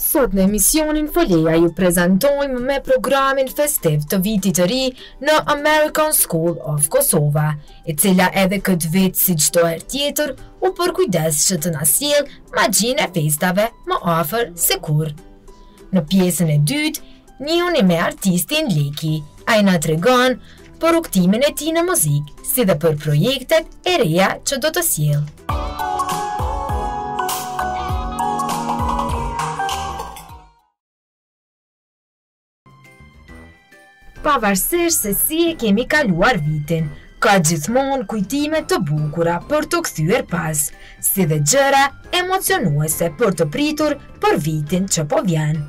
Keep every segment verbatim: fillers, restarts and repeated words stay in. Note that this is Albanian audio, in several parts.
Sot në emisionin Foleja ju prezentojmë me programin festiv të vitit të ri në American School of Kosova, e cila edhe këtë vit si çdo herë tjetër u përkujdes që të na sjell magjinë e festave më afër se kur. Në pjesën e dytë, njihuni me artistin Leki. Ai na tregon për rrugtimin e tij në muzikë, si dhe për projektet e reja që do të sjellë. Pavarësisht se si e kemi kaluar vitin, ka gjithmonë kujtime të bukura për të kthyer pas, si dhe gjëra emocionuese për të pritur për vitin që po vjen.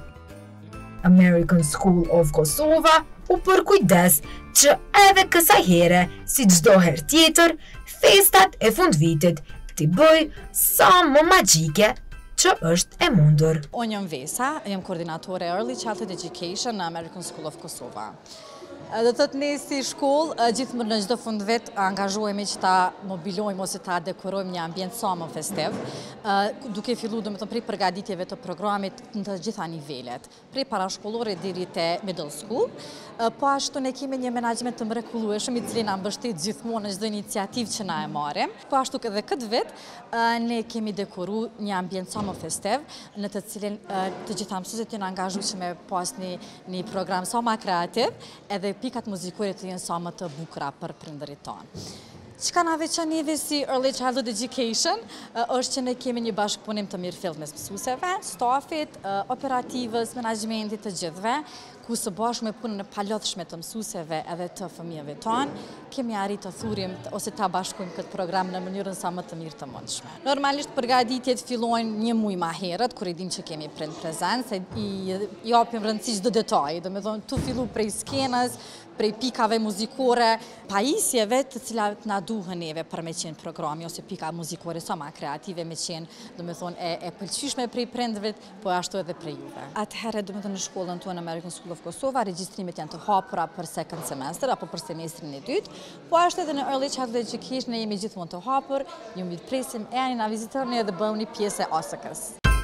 American School of Kosova u përkujdes që edhe kësaj here, si çdo herë tjetër, festat e fundvitit t'i bëj sa më magjike që është e mundur. Unë jam Vesa, jam koordinatore Early Childhood Education në American School of Kosova. Dhe të të ne si shkollë, gjithë në gjithë fund vit angazhohemi që ta mobilojmë ose ta dekorojmë një ambient sa më festiv, duke fillu do me të prej përgatitjeve të programit në të gjitha nivelet, prej parashkollore deri te middle school, po ashtu ne kemi një menaxhment të mrekullueshëm i cili na mbështet gjithmonë në çdo iniciativë që na e marrim. Po ashtu edhe këtë vit ne kemi dekoruar një ambient sa më festiv, në të cilin të gjitha mësuesit janë angazhuar me pas një, një program sa më kreativ, edhe pikat muzikore të jenë sa më të bukura për prindërit tonë. Çka na veçon neve si Early Childhood Education është që ne kemi një bashkëpunim të mirëfillt mes mësuesve, stafit, operativës, menaxhmentit të gjithëve, ku së bashku me punën e palodhshme të mësuesve edhe të fëmijëve tonë, kemi arritur të thurim ose ta bashkojmë këtë program në mënyrën sa më të mirë të mundshme. Normalisht përgatitjet fillojnë një muaj më herët, kur i dim që kemi prind prezencë, i japim rëndësi çdo detaji, domethënë tu fillu prej skenës, prej pikave muzikore, pajisjeve të cilat na duhen neve për me qenë programi, ose pika muzikore sa ma kreative me qenë, do me thonë, e, e pëlqyshme prej prindëve, po ashtu edhe prej juve. Atëherë, do me thonë, në shkollën tonë American School of Kosova, regjistrimet janë të hapura për second semester, apo për semestrin e dytë, po ashtu edhe në Early Childhood Education ne jemi gjithmonë të hapur, ju mbi të presim, e ani na vizitorni edhe bëni pjesë e O S K-s.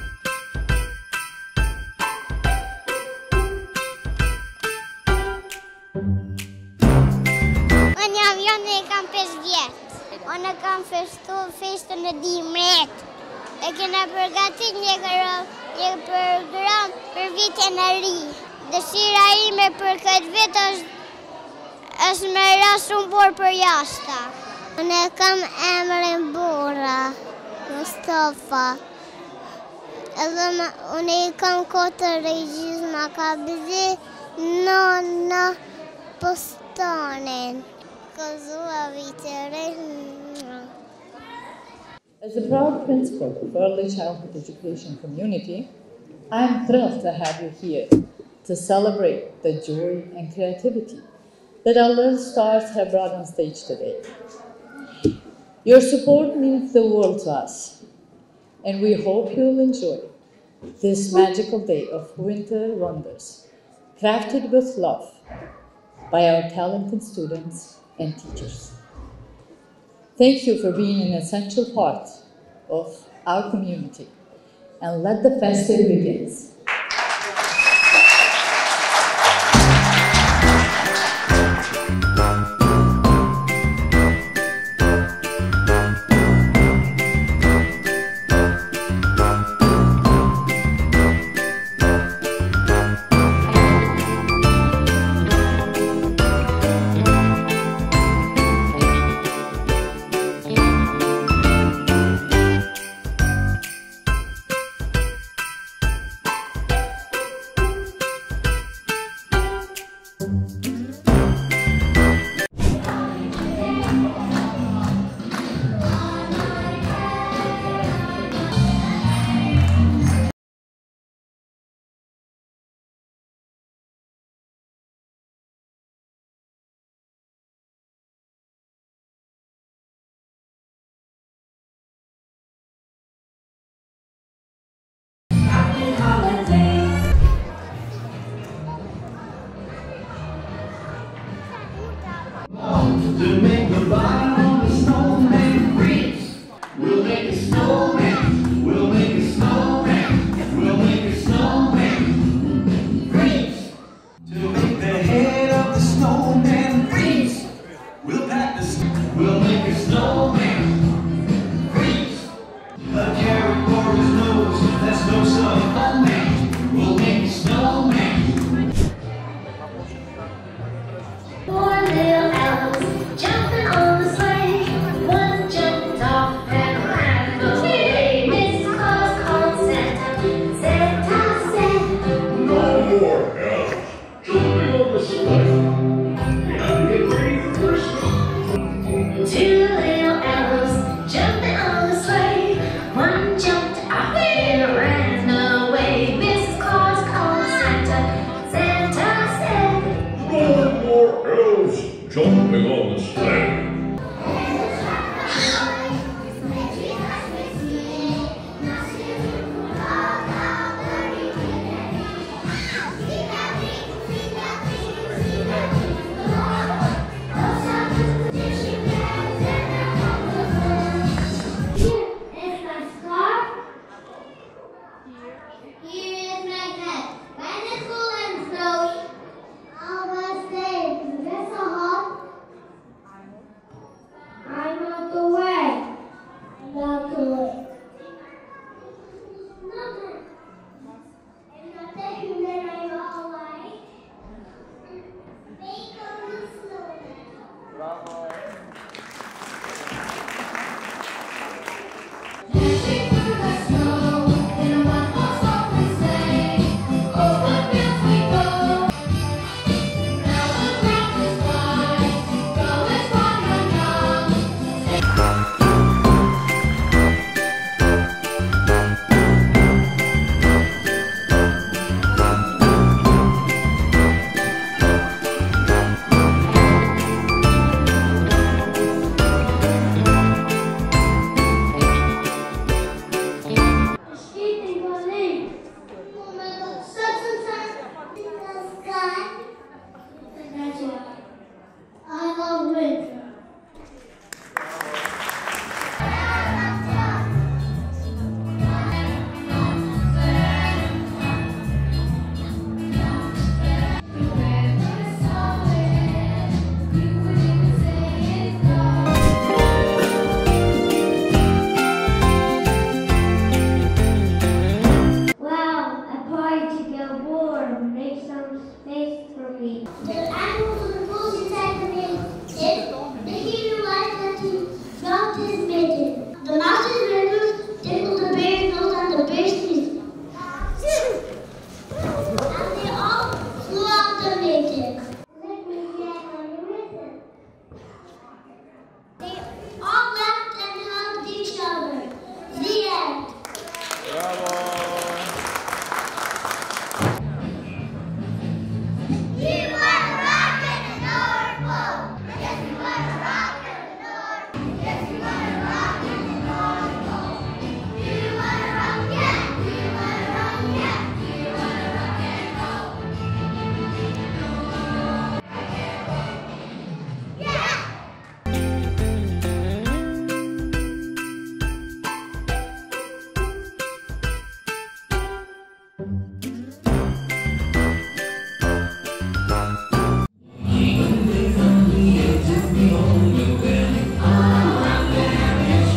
Unë kam festu festën e dimrit. E kena përgatit një, një program për vitin e ri. Dëshira ime për këtë vit është, është me ra shumë borë për jashta. Unë kam emrin Bora, Mustafa. Edhe unë kam katër regjizma ka bëzi në në postanin. Kosova vitin As a proud principal of Early Childhood Education community, I am thrilled to have you here to celebrate the joy and creativity that our little stars have brought on stage today. Your support means the world to us, and we hope you'll enjoy this magical day of winter wonders, crafted with love by our talented students and teachers. Thank you for being an essential part of our community, and let the festival begin.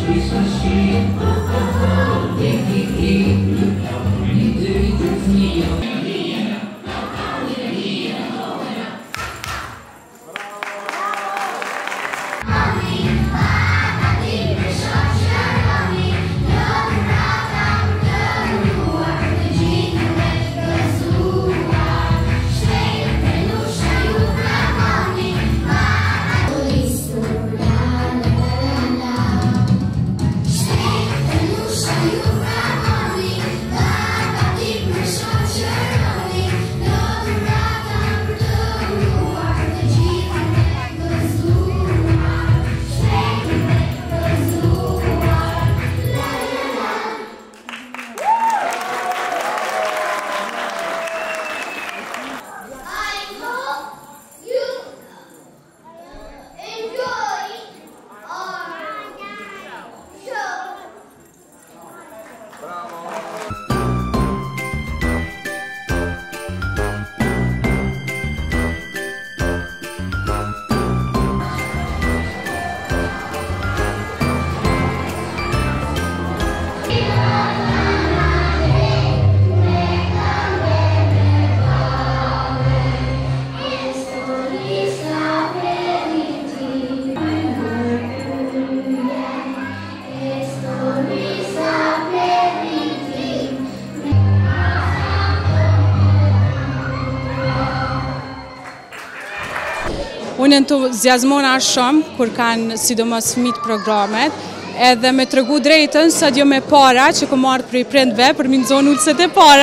Unë entuziasmona shumë kur kanë sidomos fëmijët programet, edhe me tregu drejtën sa jo me para që kom marrë prej prindve për mi nxon ulset e para,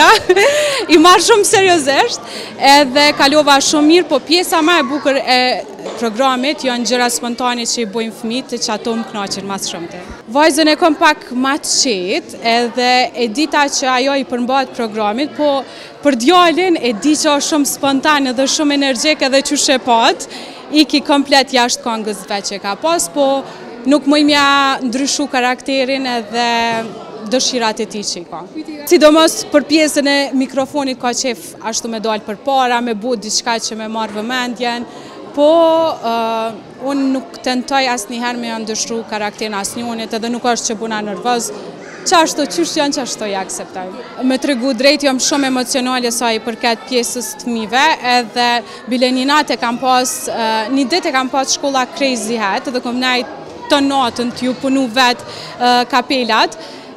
i marr shumë seriozisht, edhe kalova shumë mirë, po pjesa më e bukur e programit janë gjëra spontane që i bojnë fëmijët, që ato më kënaqen më shumë. Vajzën e kom pak më të qetë, edhe e dita që ajo i përmbahet programit, po për djalin e di që është shumë spontane dhe shumë energjik edhe që shepat, i ki komplet jashtë këngës veç që ka pas, po nuk mëj mja ndryshu karakterin edhe dëshirat e ti që i ka. Sidomos për pjesën e mikrofonit ka qef ashtu me dalë për para, me bu diçka që me marrë vëmendjen, po uh, unë nuk tentoj asë njëherë me ndryshu karakterin asë njënit edhe nuk është që buna nervoz, qashtu qysh janë qashtu ja akseptoj. Me tregu drejt jam shumë emocionale sa i përket pjesës të fëmijëve, edhe bile një natë e kam pas, uh, një dit e kam pas shkolla Crazy Hat, edhe kom nejt të natën t'ju punu vetë uh, kapelat,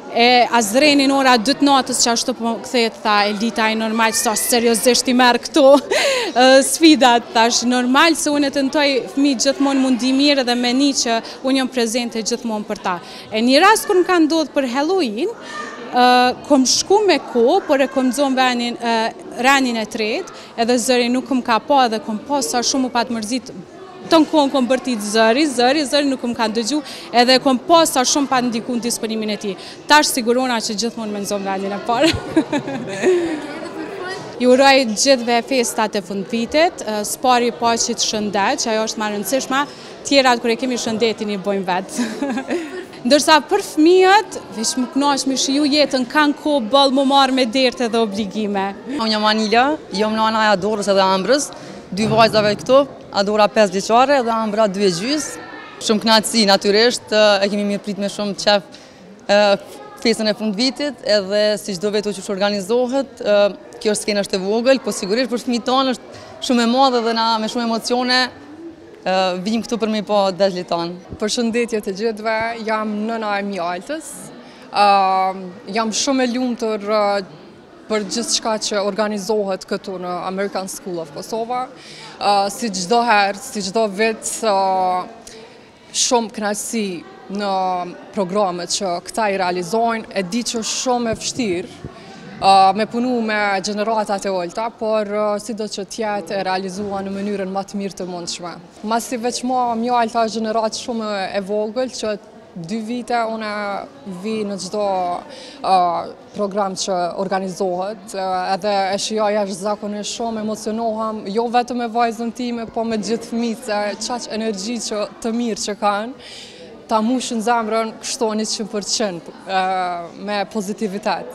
e azrenin ora dy të natës që ashtu po këthejt, tha Elita i normal, sa seriozisht i merë këto uh, sfidat, thash normal se unë e tentoj fëmijë gjithmonë mundi mirë edhe me një që unë jam prezente gjithmonë për ta. E një rast kur më ka ndodhur për Halloween, uh, kom shku me ko, por e kom zonë venin uh, renin e tretë, edhe zëri nuk më ka pa edhe kom pas sa shumë u pat mërzit. Të në kohën kom bërtit zëri, zëri, zëri nuk më kanë dëgju, edhe kom posa shumë pa ndiku në disponimin e ti. Tash sigurona që gjithmonë me nëzonë vendin e parë. Ju uroj gjithve festat e fundvitit, spari paqit shëndet, që ajo është ma rëndësishma, tjerat kër e kemi shëndetin i bojmë vetë. Ndërsa për fëmijët, veç më kënash me shiju jetën, kanë ko bëllë më marë me dertë edhe obligime. Unë jam Anila, jam nana e Adorës edhe Ambrës, dy vajzave këtu, Adora pesë vjeçare dhe Ambra dy e gjys. Shumë kënaqësi natyrisht, e kemi mirë prit me shumë qef fesën e fundvitit, edhe si çdo vit që organizohet, kjo skenë është e vogël, po sigurisht për fëmijët tonë është shumë e madhe dhe na me shumë emocione vim këtu për me pa dashlit tanë. Përshëndetje të gjithëve, jam nëna e Mjaltës. Jam shumë e lumtur për gjithë shka që organizohet këtu në American School of Kosova. Uh, si gjdo herë, si gjdo vit, uh, shumë kënaqësi në programet që këta i realizojnë, e di që shumë e vështirë uh, me punu me gjeneratat e olta, por uh, si do që tjetë e realizua në mënyrën më të mirë të mundshme. Masi veç ma Mjalta është gjenerat shumë e vogël që dy vite unë vi në gjdo uh, program që organizohet, uh, edhe e shijoj është zakonisht shumë, emocionoham, jo vetëm me vajzën time, po me gjithë fëmijët, se qaq energji që të mirë që kanë, ta mushin zemrën kështu njëqind përqind uh, me pozitivitet.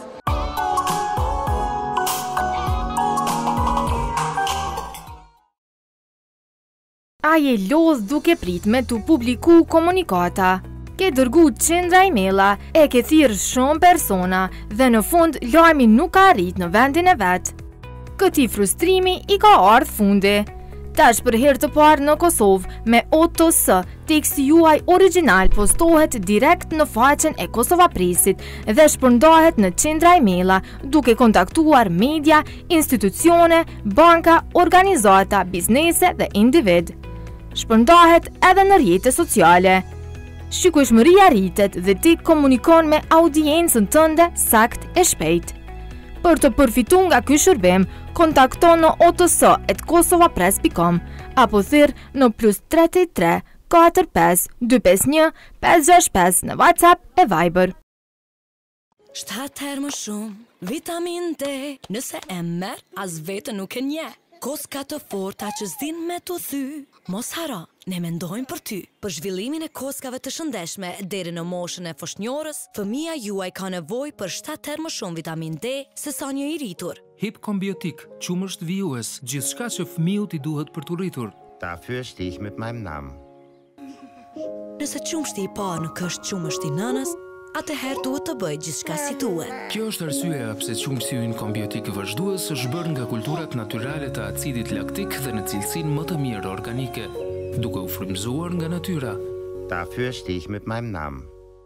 A je lodh duke prit me tu publiku komunikata. Ke dërgu qindra emaila, e ke thirrë shumë persona dhe në fund lajmi nuk ka arrit në vendin e vetë. Këti frustrimi i ka ardhur fundi. Tash për herë të parë në Kosovë, me O T S, teksti juaj origjinal postohet direkt në faqen e Kosova Presit dhe shpërndahet në qindra emaila duke kontaktuar media, institucione, banka, organizata, biznese dhe individ. Shpërndahet edhe në rrjetet sociale. Shikueshmëria rritet dhe ti komunikon me audiencën tënde sakt e shpejt. Për të përfituar nga ky shërbim, kontakto në o t s at kosovapress dot com apo thirr në plus tre tre katër pesë dy pesë një pesë gjashtë pesë në WhatsApp e Viber. shtat herë më shumë vitamin D, nëse e merr as vetë nuk e nje. Koska të forta që s'din me t'u thy. Mos haro, ne mendojmë për ty. Për zhvillimin e koskave të shëndeshme deri në moshën e foshnjorës, fëmia juaj ka nevojë për shtat herë më shumë vitamin D se sa një i rritur. Hip Kombiotik, qumësht vijues, gjithçka që fëmijët i duhet për t'u rritur. Dafür stehe ich mit meinem Namen. Nëse qumshti i parë nuk është qumështi i nënës, atëherë duhet të bëj gjithçka si duhet. Kjo është arsyeja pse qumshti ynë kombiotik vazhdues është bërë nga kulturat natyrale të acidit laktik dhe në cilësinë më të mirë organike, duke u frymëzuar nga natyra. Dafür stehe ich mit meinem Namen.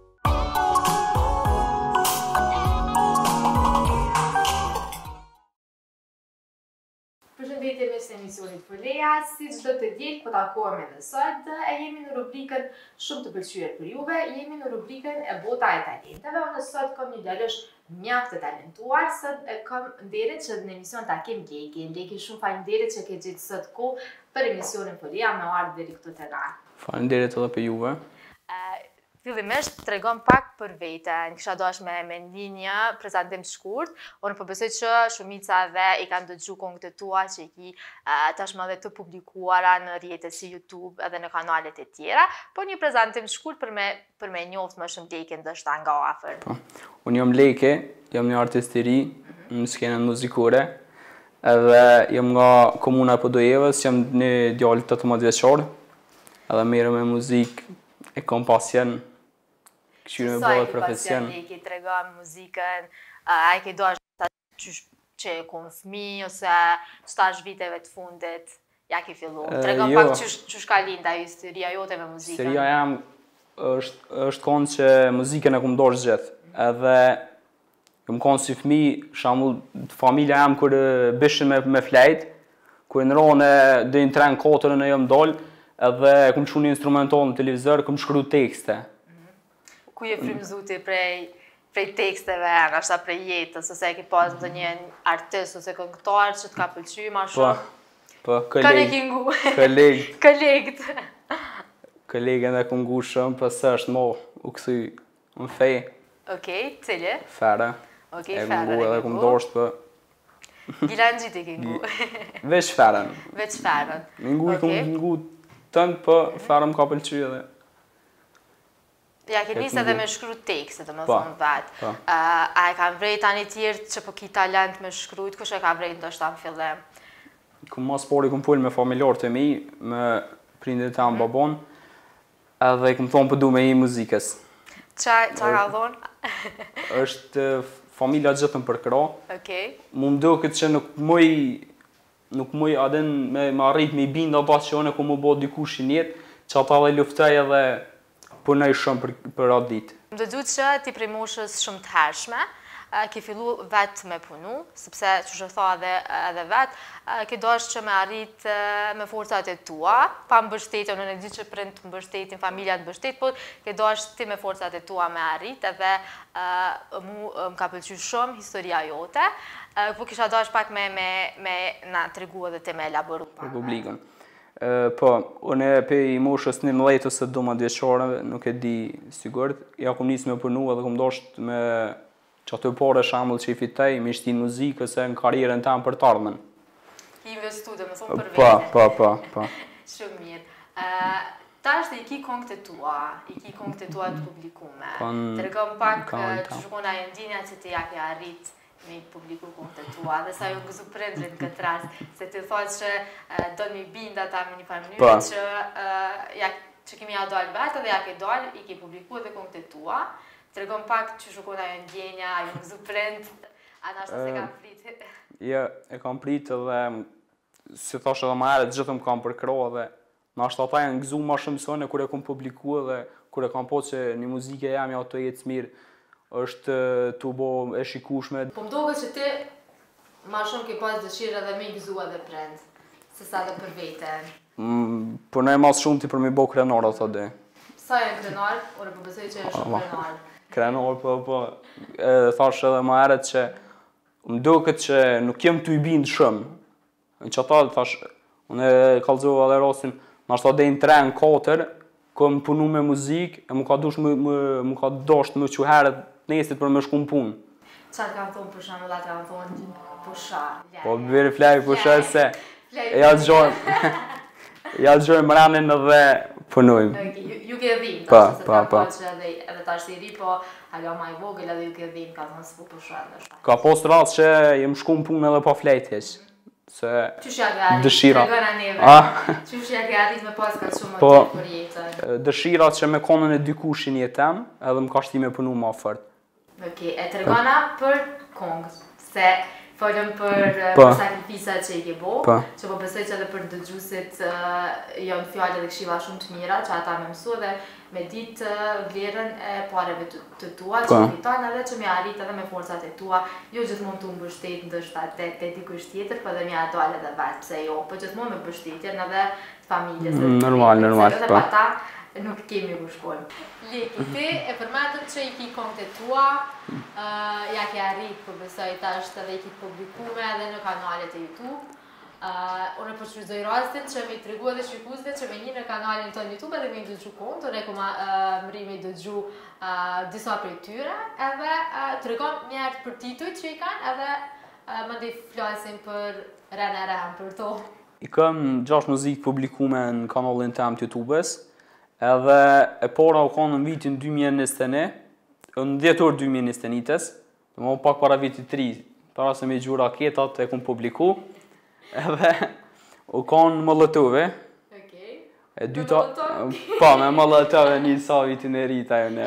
Përshëndetje mes emisionit për Leja, si çdo të ditë po takohemi edhe sot e jemi në rubrikën shumë të pëlqyer për juve, jemi në rubrikën e bota e talenteve. Unë sot kam një djalësh mjaft të talentuar, sot e kam nderin që në emision ta kem Lekin. Leki, shumë faleminderit që ke gjetur sot kohë për emisionin për Leja me ardhur deri këtu te na. Faleminderit edhe për juve. Fillimisht tregom pak për veten. Kisha dashur me me një prezantim të shkurt. Unë po besoj që shumica dhe i kanë dëgjuar këngët e tua që i ki tashmë edhe të publikuara në rrjetet si YouTube edhe në kanalet e tjera, por një prezantim të shkurt për me për me njoft më shumë Lekin ndoshta nga afër. Po. Unë jam Leki, jam një artist i ri në skenën muzikore. Edhe jam nga komuna e Podojevës, jam një djalë tetëmbëdhjetë vjeçor. Edhe merrem me muzikë, e kam pasion. Këshire me bëhet profesion. Sa i ki tregon muzikën, a i ki dashur që e kun fëmijë ose shtash viteve të fundit, ja ki fillu. Tregon pak çush ka lind ajo historia jote me muzikën. Historia jam është është konë që muzikën e kum dorë gjithë. Edhe kum konë si fëmijë, shembull familja jam kur bëshin me me flejt, kur ndronë deri në tre katër në jam dol, edhe kum çu një instrumental në televizor, kum shkruaj tekste. Ku je frymëzuti prej prej teksteve, ndoshta prej jetës, ose e ke pas ndonjë artist ose këngëtar që të ka pëlqyer më shumë? Po, po, koleg. Kanë kingu. Koleg. Kolegët. Kolegën e kam ngu shumë, pas është mo u kthy në fe. Okej, cili? Fera. Okej, Fera. Fera. E ngu edhe kum dorësht, po. Gilanxhit e ke ngu. Veç Ferën. Veç Ferën. Me ngu i kum ngu tënd, po Fera më ka pëlqyer edhe. Ja, ke nisë edhe me shkru tekste, të më thonë vetë. A e ka vrejt tani tjerë që po ki talent me shkrujt, kush e ka vrejt ndoshta në fillim? Kum mas pori kum pull me familjarët e mi, me prindit e amë babon, edhe kum thonë për du me i muzikës. Qa ka thonë? është familja gjithën për këra. Okej. Mu më do këtë që nuk muj, nuk muj adin me arrit me i binda pas që one ku mu bo dikush i njetë, që ata dhe luftaj edhe punoj shumë për, për atë ditë. Më dëgjut që ti prej moshës shumë të hershme, ke fillu vetë me punu, sepse që shë tha edhe, edhe vetë, ke dashur që me arrit me forcat e tua, pa mbështetje, unë e di që prind të mbështetin, familja të mbështet, por ke dashur ti me forcat e tua me arrit, edhe mu më ka pëlqyer shumë historia jote, po kisha dashur pak me, me, me na tregu edhe ti me elaboru. Republikën. Po, unë e pe i moshës njëmbëdhjetë ose dymbëdhjetë vjeçare, nuk e di sigurt. Ja kum nisë me punu edhe kum dasht me që ato pare shembull që i fitej, me shtin muzikë ose në karrierën tam për të ardhmen. Ki investu dhe më thonë për Po, vete. po, po, po. Shumë mirë. Tash dhe i ki këngët e tua, i ki këngët e tua të publikume. Tregom pak që shkon ajo ndjenja që ti ja ke arrit me i publiku këngët e tua, dhe sa ju gëzu prindrit në këtë rast, se ti thotë që do një binda ta me një farë mënyrë që ja që kemi ja dalë vetë dhe ja ke dalë, i ke publiku edhe këngët e tua. Tregon pak që shukon ajo ndjenja, ajo gëzu prind, a nashta se kam prit. Jo, e kam prit edhe si thash edhe më herët, gjithë më kam përkro dhe nashta ata janë gëzu ma shumë sone kur e kam publiku dhe kur e kam po që një muzike jam ja të jetë mirë, është të bo e shikushme. Po më doke që ti ma shumë ke pas dëshirë edhe me gëzu edhe prind, se sa dhe për vete. Mm, për ne mas shumë ti për me bo krenar ato dhe. Sa e krenar? Ore po besoj që e shumë krenar. Krenar, po, po. E thash edhe më herët që më doket që nuk jem të i bindë shumë. Në që ata, thash, unë e kalzova dhe rastin, nashta dhe në tre në katër, kom punu me muzikë, e mu ka dush më, më, më ka dosht më që herët nesit për me shku në punë. Qarë kanë thonë për shumë, dhe kanë thonë pusha, lej. Po, bërë flej, pusha se, e ja të gjojnë, ja të gjojnë mranin edhe punujmë. Ju ke dhimë, pa, se pa, ta pa. po që edhe, edhe ta është i ri, po halja ma i vogël edhe ju ke dhimë, ka thonë s'pu pusha edhe shta. Ka post rast që jem shku në punë edhe pa flejt heq. Se Qysh ja ke arrit, dëshira. tregona neve, qysh ja ke arrit me pas ka shumë po, të për jetën. Dëshirat që me konën e dykushin jetem, edhe më ka shti me punu ma fort. Ok, e tregona për kongë, se folëm për, pa. për sakrificat që i ke bo, pa. që po besoj që edhe për dëgjusit uh, janë fjallë dhe këshiva shumë të mira, që ata me mësu dhe me ditë uh, vlerën e pareve të, të tua, që me tajnë edhe që me arrit edhe me forcat e tua, jo gjithmonë të mbështet ndështë te, te dikush tjetër, po dhe me adalë edhe vetë, pse jo, po gjithmonë me mbështetjen edhe të familjes. Mm, normal, normal, pa. Pa nuk kemi ku shkojmë. Leki, ti e përmendëm që i ki kongët e tua, uh, ja ke arrit, po besoj ta është edhe i ki publikume edhe në kanalet e YouTube. Uh, unë po shfrytëzoj rastin që mi tregu edhe shikuesve që me një në kanalin tonë YouTube edhe me i dëgju kongët, unë e kuma uh, mëri me i dëgju uh, disa prej tyre, edhe uh, tregon mjertë për tituj që i kanë, edhe uh, më ndi flasim për rene rem për to. I kam gjash muzikë publikume në kanalin tem të YouTube-s, edhe e para u kanë në vitin dy mijë e njëzet e një, në dhjetor dy mijë e njëzet e një-tës, dhe më pak para vitit tri, para se me gju raketat e kom publiku, edhe u kanë Molotove, okay. e dyta, pa, me Molotove një sa vitin e rita e ne.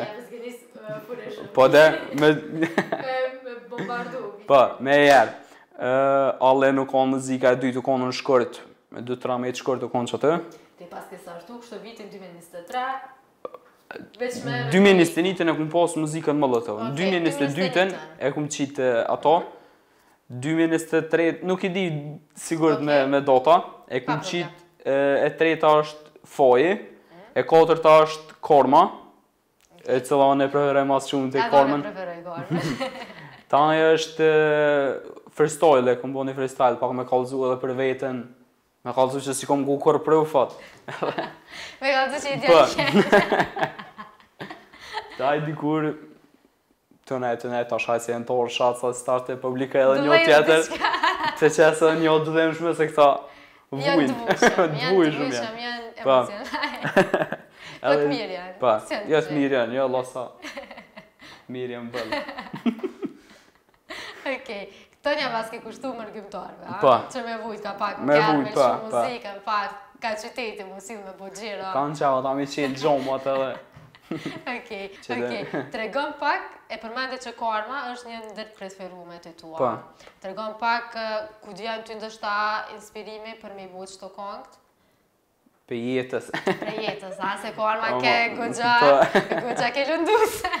Po dhe, me... me bombardu. Pa, me jerë. Alle nuk kanë muzika e dytë u kanë në shkërt, me dy tre me të shkërt u kanë që të. Ti pas ke sartu, kështë vitin dy mijë e njëzet e tre, veç me... dy mijë e njëzet e një-tën e kum pas muzikën Molotov, në dy mijë e njëzet e dytën e kum qitë ato, dy mijë e njëzet e tretë, nuk i di sigurt me, me data, e kum qitë e treta është Faji, e katërta është Korma, e cila unë e preferoj mas shumë të Kormën. Edhe unë e preferoj Kormën. Tani është freestyle, e kum bo një freestyle, pak me kallzu edhe për veten, me kallzu që si kom gu kërë për u fat. Me kallzu që i djallë qenë. Daj dikur, të ne, të ne, ta shaj si e në torë shatë sa starte publika edhe një tjetër, të qesë edhe një dëdhemshme se këta vujnë. Janë dëvushëm, janë dëvushëm, janë emocionaj. Po të mirë janë. Pa, jetë mirë janë, jo, lasa. Mirë janë bëllë. Okej. Këto një pas ke kushtu mërgjimtarve, pa. Që me vujt ka pak me kjarë, vujt, me pa, shumë muzikë, në pak ka qyteti mu si me po gjira. Kanë qava, ta mi qenë gjomat edhe. Okej, okej. Tregon pak, e përmende që Korma është një ndër preferume të tua. Pa. Tregon pak, ku djenë ty ndështa inspirimi për me i buq të kongët? Për jetës. Për jetës, a se Korma ke gogja, gogja ke lënduse.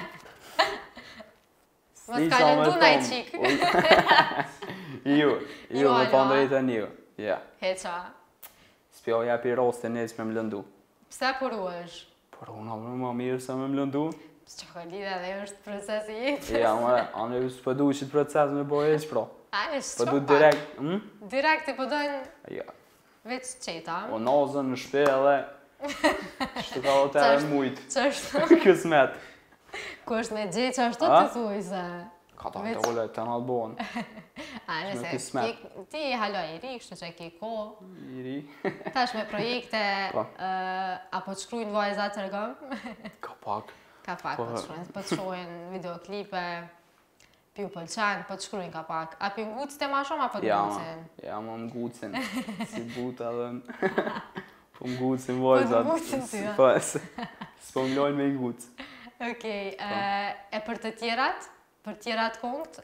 Mos ka lëndu na i qikë. Ju, ju, me pa ndrejtën ju. Heqa. Spjo ja pi rostin njës me më lëndu. Pse për u është? Për unë amë më mirë se me më lëndu. Së që ka lidhe dhe është proces i jetë. Ja, më, anë e së pëdu që të proces me bojë eqë, pro. A, e shë pëdu direkt, hm? Direkt i pëdojnë ja. Veç qeta. O nazën në shpe edhe, shtë ka o të e mujtë. Qështë? Kësmet. Ku është me gjithë që është të të thuj se... Ka ta të ole, të në albonë. A, nëse, ti i halo i ri, kështë që ke ko. I ri. Tash me projekte, apo të shkrujnë vajzat të regëm? Ka pak. Ka pak, po të shkrujnë. Po të shkrujnë videoklipe, pi u pëlqenë, po të shkrujnë ka pak. A pi ngucë të ma shumë, apo të ngucin? Ja, më ngucin. Si buta dhe... Po m'gucin vajzat. Po m'gucin ty, a? Po, s'po m'lojnë me i guc. Okej, e për të tjerat? Për tjerat këngët?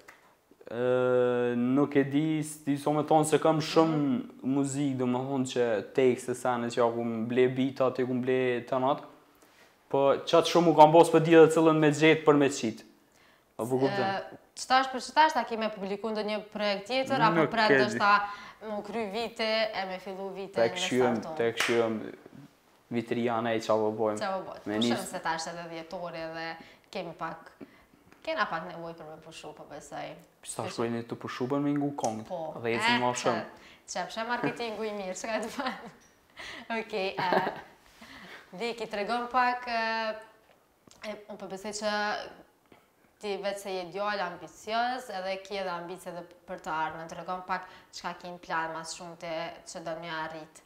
Nuk e di, di so me thonë se kam shumë muzikë, do me thonë që tekste sene që ja ku m'ble bitat, ja ku m'ble të natë. Po qatë shumë u kam bos për di dhe cilën me gjetë për me qitë. Apo kuptën? Qëtash për qëtash ta kime publiku ndë një projekt tjetër, apo pret dështë ta më kry vite e me fillu vite në starton? Te këshyëm vitrijane e qa po bojmë. Qa po bojmë. Po shumë se ta është edhe djetore dhe kemi pak, kena pak nevoj për me pushu, po besoj. Pista shkojnë të pushu për me ngu kongët, dhe e zinë ma shumë. Qep shë marketingu i mirë, që ka të fanë? Okej, Viki, të regon pak, unë për besoj që ti vetë se je djallë ambicios edhe ki edhe ambicie edhe për të ardhmen. Të regon pak qka ki në plan mas shumë të që do një arrit.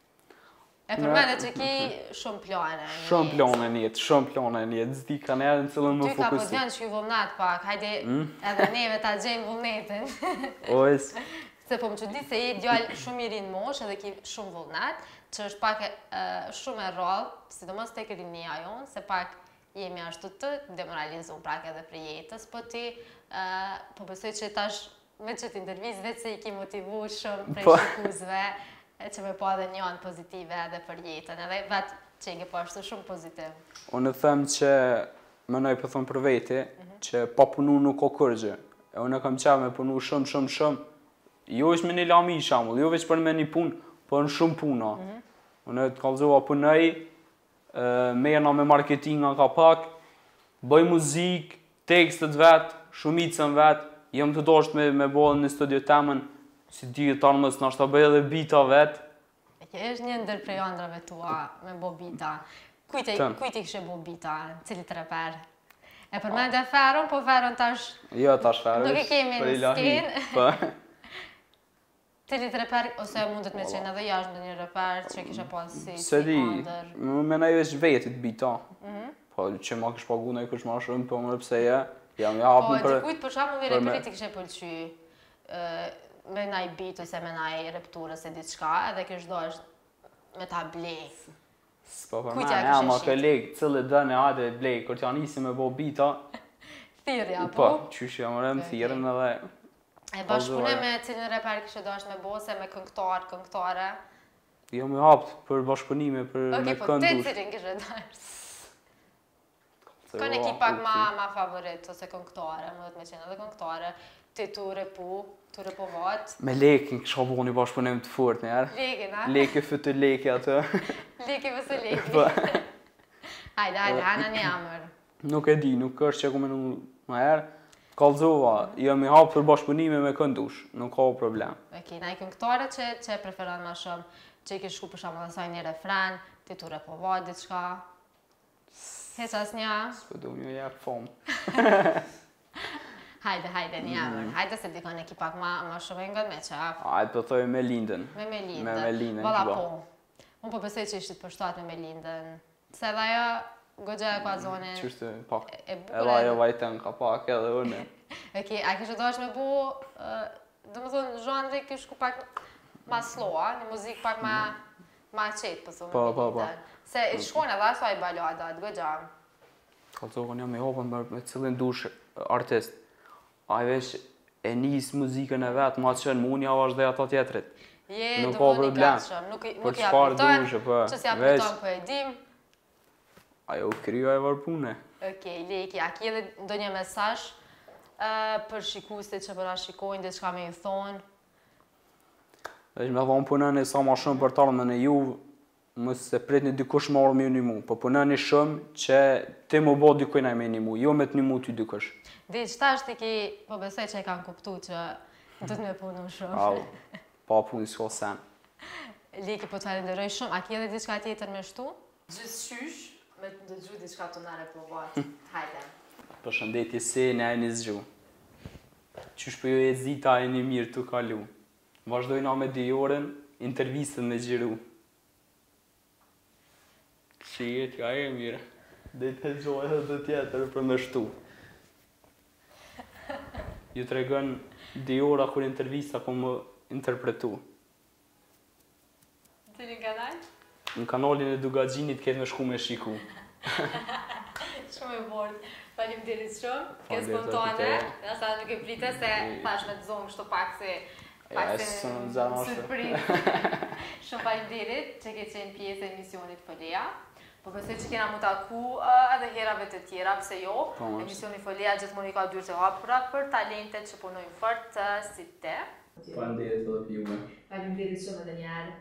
E përmende që ki shumë plane. Shumë plane njetë, shumë plane njetë. Zdi ka njerë në cilën më fokusu. Ty ka po të vjenë që ju vullnat pak, hajde edhe neve ta gjejmë vullnetin. Ojës. Se po më që di se je djallë shumë i rinë mosh edhe ki shumë vullnat, që është pak shumë e rrallë, sidomos tek rinia jonë, se pak jemi ashtu të demoralizu prak edhe për jetës, po ti po besoj që tash me që t'intervjiz vetë se i ki motivu shumë prej shikuzve që me po edhe njën pozitive edhe për jetën, edhe vetë që i ke po ashtu shumë pozitiv. Unë e them që mënoj për thonë për veti, që pa punu nuk o kërgjë. E unë e kam qef me punu shumë, shumë, shumë. Jo është me një lami i shamull, jo veç për me një punë, po në shumë puna. Unë e të kalzova punëj, merna me marketinga ka pak, bëj muzik, tekstet vetë, shumicën vetë, jam të dosht me, me bëllë në studio temën, si dijetar mës në ashtë të bëj edhe bita vetë. E kje është një ndër prej andrave tua me bo bita. Kujt i kështë bo bita, cilit reper? E përmende Feron, po Feron tash... Jo, tash Feron. Nuk e kemi në skenë. Cilit reper, ose mundet me qenë edhe jashtë në një reper që kisha pas si se di, andër? Me nej veç vetit bita. Po që ma kësh pagu në i kësh ma shumë, po më rëpse je, jam i hapën për... Po, dikujt për shamu një reperit i kështë pëlqy me naj bit ose me naj repturë ose diçka, edhe kësh do është me ta blej. S'po për me, ja ma këlleg, cilë dëne ade blej, kër t'ja nisi me bo bita... Thirja, po? Po, qysh jam rëm thirën edhe... E bashkëpune me cilin reper kështë do është me bo, se me këngtar, këngtare? Jo me hapët për bashkëpunime, për me këndush. Oke, po të cilin kështë do është? Kone ki pak ma favorit, ose këngtare, më dhëtë me qenë edhe këngtare, ti tu repu, tu repu vatë. Me lekin kështë bo një bashkëpunim të furt njerë. Lekin, a? Leki fëtë leki atë. Leki vësë leki. Hajde, hajde, hana një amër. Nuk e di, nuk është që ku me në më herë. Kalzova, jam i hapë për bashkëpunime me këndush, nuk ka problem. Okej, na i këngtare që preferon ma shumë, që i ke shku për shumë dhe saj një refren, ti tu repovat diçka. Heq as një? S'pë du një jepë fomë. Hajde, hajde një amër, hajde se dikon e ki pak ma shumë e ngën me qaf. Hajde për thoi me Lindën. Me me Lindën. Me me Lindën, Vala po. Unë po besoj që ishtit përshtuat me me Lindën. Se dhe jo, Gogja e ka zonin... Qështë pak, edhe ajo vajten ka pak edhe une. Okej, a kështë do është me bu, do më thonë, zhondri kështë ku pak ma sloa, një muzik pak ma qetë, për thumë me Lindën. Se i shkone edhe aso a i baladat, Gogja. Ka të zohën jam i hopën me cilin dush artist. A i veç e njës muzikën e vetë, ma qënë mu një avash dhe ata tjetërit. Je, do më një gatshëm, nuk i apliton, që si apliton për e dim. Ajo kryo e varpune. Okej, Leki, a ki edhe do një mesazh për shikuesit që përra shikojnë, diçka me ju thonë? Veç me thonë punën e sa ma shumë për tarmën e ju, mës se prit një dikush më orë me një mu, po punën e shumë që ti më bo dikujna me një mu, jo me të një mu ty dikush. Dhe qëta është ti ki, po besoj që e kanë kuptu që du të me punu shumë. Au, pa punë s'ko sen. Leki, po të falenderoj shumë, a ki edhe diçka tjetër me shtu? Gjithë shysh, me të ndëgju diçka të nare po vatë. Hajde. Për shëndetje se ne e një zgju. Qysh për jo e zita e një mirë të kalu. Vazhdojna me dy orën, intervistën me gjiru. Që jetë ka e mirë. Dhe të gjojë edhe dhe tjetër për me shtu. Ju të regën dy ora kur intervista ku më interpretu. Të një kanaj? në kanalin e Dugaxhinit ketë me shku me shiku. Shumë e bord. Faleminderit shumë. Ke spontane, asa nuk e prite se pash me të zonë kështu pak se pak se surprizë. Shumë faleminderit që ke qenë pjesë e emisionit Folea. Po besoj që kena mu taku edhe herave të tjera, pse jo. Emisioni Folea gjithmonë i ka dyert e hapura për talentet që punojnë fort si te. Faleminderit edhe për juve. Faleminderit shumë edhe një herë.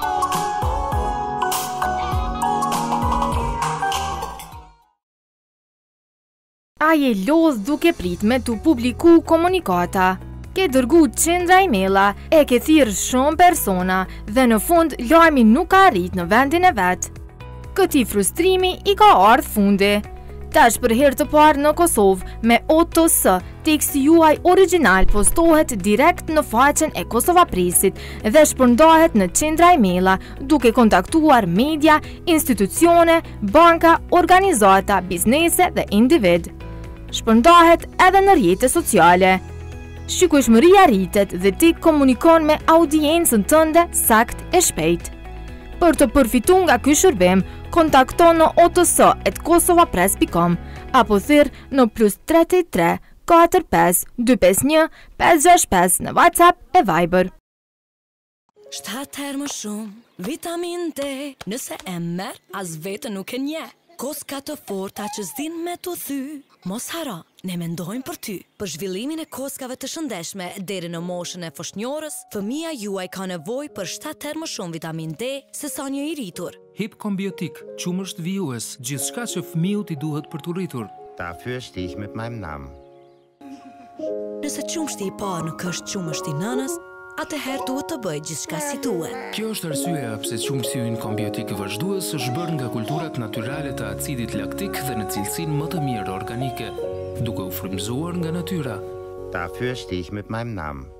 A je lodh duke prit me tu publiku komunikata. Ke dërgu qindra emaila, e ke thirrë shumë persona dhe në fund lajmi nuk ka arrit në vendin e vet. Këti frustrimi i ka ardhur fundi. Tash për herë të parë në Kosovë me O T S, teksti juaj original postohet direkt në faqen e Kosova Presit dhe shpërndahet në qindra emaila duke kontaktuar media, institucione, banka, organizata, biznese dhe individ. Shpërndahet edhe në rrjetet sociale. Shikueshmëria rritet dhe ti komunikon me audiencën tënde sakt e shpejt. Për të përfituar nga ky shërbim, kontakto në o t s at kosovapress dot com apo thirr në plus tre tre katër pesë dy pesë një pesë gjashtë pesë në WhatsApp e Viber. shtatë herë më shumë vitamin D, nëse e merr as vetë nuk e nje. Koska të forta që s'din me t'u thy. Mos haro, ne mendojmë për ty. Për zhvillimin e koskave të shëndeshme deri në moshën e foshnjorës, fëmia juaj ka nevojë për shtatë herë më shumë vitamin D se sa një i rritur. Hip Kombiotik, qumësht vijues, gjithçka që fëmijët i duhet për t'u rritur. Dafür stehe ich mit meinem Namen. Nëse qumshti i parë nuk është qumështi i nënës, atëherë duhet të bëj gjithçka si duhet. Kjo është arsyeja pse qumështi ynë kombiotik vazhdues është bërë nga kulturat natyrale të acidit laktik dhe në cilësinë më të mirë organike, duke u frymëzuar nga natyra. Dafür stehe ich mit meinem Namen.